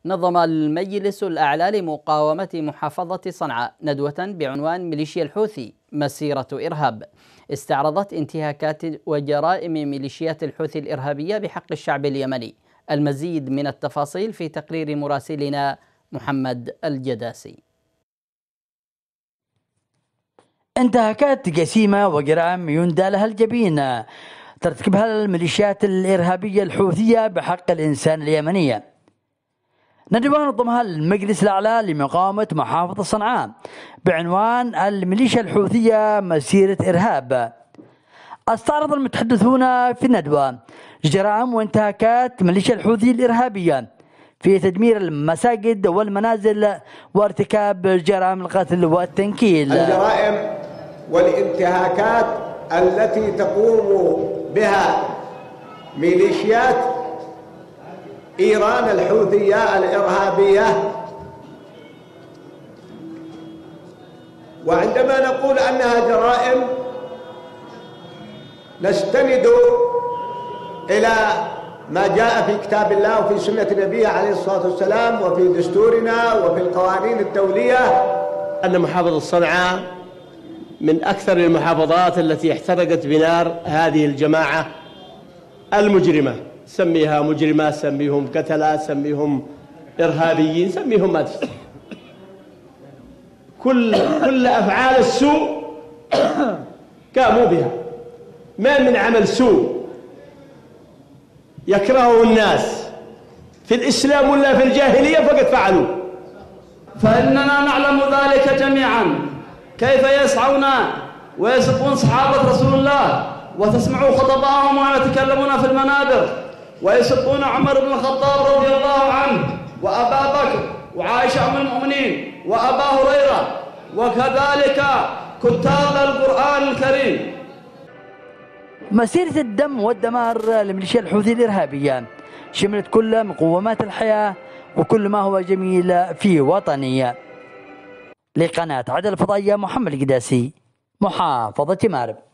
نظم المجلس الأعلى لمقاومة محافظة صنعاء ندوة بعنوان ميليشيا الحوثي مسيرة إرهاب، استعرضت انتهاكات وجرائم ميليشيات الحوثي الإرهابية بحق الشعب اليمني. المزيد من التفاصيل في تقرير مراسلنا محمد الجداسي. انتهاكات جسيمة وجرائم يندى لها الجبين ترتكبها الميليشيات الإرهابية الحوثية بحق الإنسان اليمنية. ندوة نظمها المجلس الأعلى لمقاومة محافظة صنعاء بعنوان الميليشيا الحوثية مسيرة إرهاب. استعرض المتحدثون في الندوة جرائم وانتهاكات ميليشيا الحوثي الإرهابية في تدمير المساجد والمنازل وارتكاب جرائم القتل والتنكيل. الجرائم والانتهاكات التي تقوم بها ميليشيات إيران الحوثية الإرهابية، وعندما نقول أنها جرائم نستند إلى ما جاء في كتاب الله وفي سنة نبيه عليه الصلاة والسلام وفي دستورنا وفي القوانين الدولية. أن محافظة صنعاء من أكثر المحافظات التي احترقت بنار هذه الجماعة المجرمة، سميها مجرمة، سميهم قتلة، سميهم إرهابيين، سميهم ما تشتهي. كل أفعال السوء قاموا بها، ما من عمل سوء يكرهه الناس في الإسلام ولا في الجاهلية فقد فعلوا. فإننا نعلم ذلك جميعا، كيف يسعون ويسبون صحابة رسول الله وتسمعوا خطبائهم ويتكلمون في المنابر ويسبون عمر بن الخطاب رضي الله عنه وأبا بكر وعائشة أم المؤمنين وأبا هريرة وكذلك كتاب القرآن الكريم. مسيرة الدم والدمار لميليشيا الحوثي الإرهابية شملت كل مقومات الحياة وكل ما هو جميل في وطني. لقناة عدن الفضائية محمد الجداسي، محافظة مأرب.